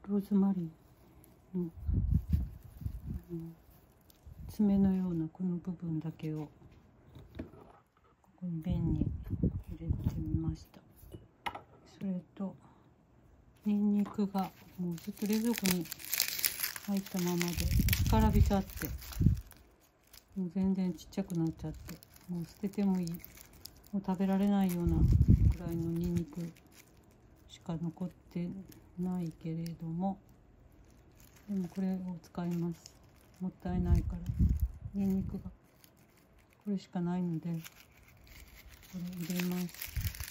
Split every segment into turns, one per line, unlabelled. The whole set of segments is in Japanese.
ローズマリーの爪のようなこの部分だけをここに瓶に入れてみました。それとニンニクがもうずっと冷蔵庫に入ったままで干からびちゃって、もう全然ちっちゃくなっちゃって、もう捨ててもいい、もう食べられないようなくらいのニンニクしか残ってないけれども、でもこれを使います。もったいないからニンニクがこれしかないので、これ入れます。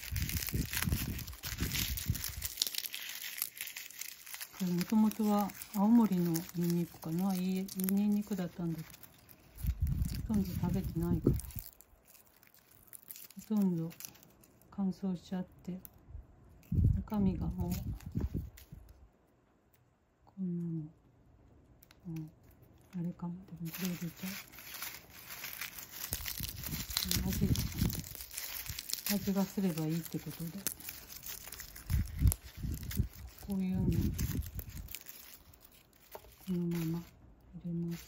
これもともとは青森のニンニクかな、いいニンニクだったんだけど、ほとんど食べてないから、ほとんど乾燥しちゃって中身がもうこんなの、あれかも。でもこれ入れちゃう。味がすればいいってことで、こういうのこのまま入れます。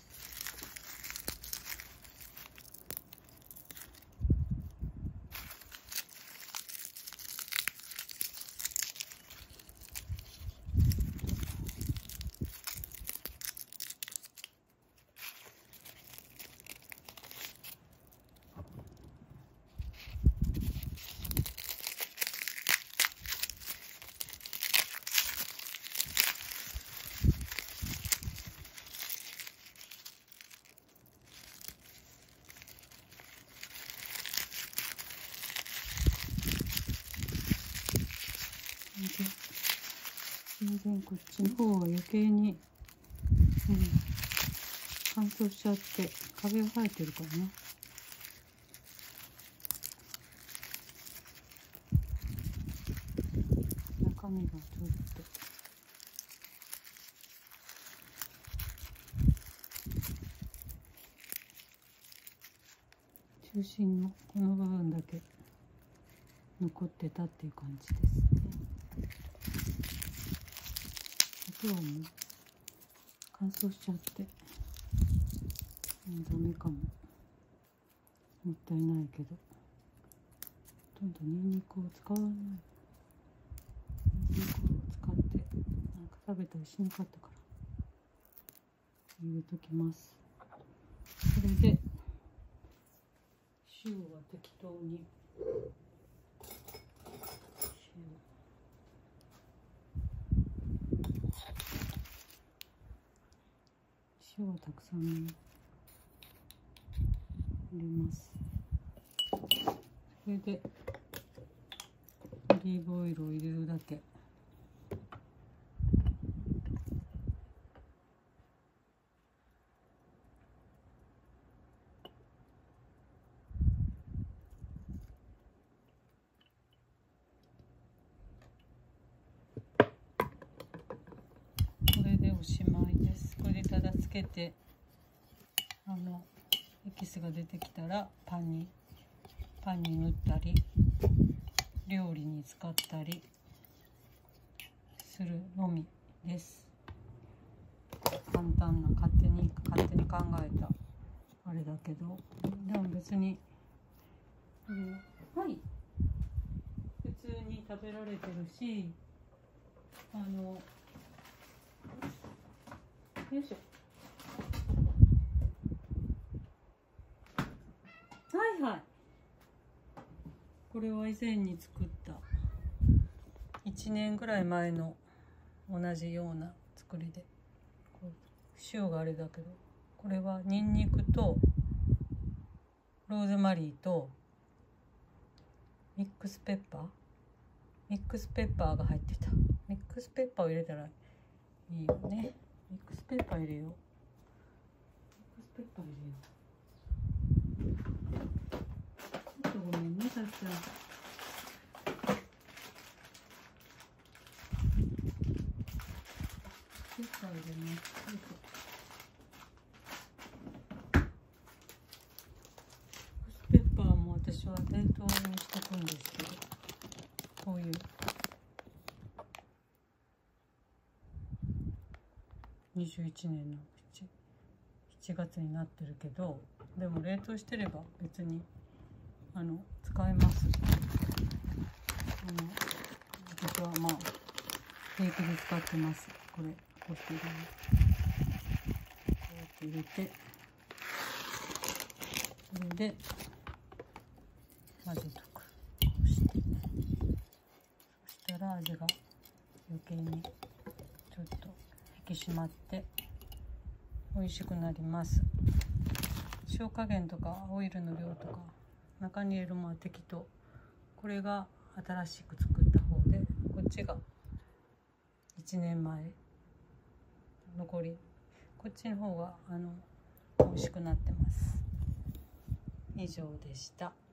全然こっちの方は余計に、乾燥しちゃってカビが生えてるからね。中身がちょっと中心のこの部分だけ残ってたっていう感じですね。あとはもう乾燥しちゃってダメかも。もったいないけど、ほとんどニンニクを使わない。ニンニクを使ってなんか食べたりしなかったから入れときます。それで塩は適当に、塩はたくさん入れます。それでオリーブオイルを入れるだけ。これでおしまいです。これでただつけてエキスが出てきたらパンに塗ったり料理に使ったりするのみです。簡単な勝手に考えたあれだけど、でも別にはい普通に食べられてるし、よいしょ、はいはい、これは以前に作った1年ぐらい前の同じような作りで、塩があれだけど、これはニンニクとローズマリーとミックスペッパーが入ってた。ミックスペッパーを入れたらいいよね。ミックスペッパー入れよう。ちょっとごめんね、さっちゃん。ペッパー入れます。ペッパーも私は冷凍にしておくんですけど、こういう 21年の7月になってるけど、でも冷凍してれば別に使えます。私はまあ平気で使ってます。これこうしてこうやって入れて、これで混ぜとく。こうして、そしたら味が余計にちょっと引き締まって美味しくなります。塩加減とかオイルの量とか中に入れるものは適当。これが新しく作った方で、こっちが1年前残り。こっちの方が美味しくなってます。以上でした。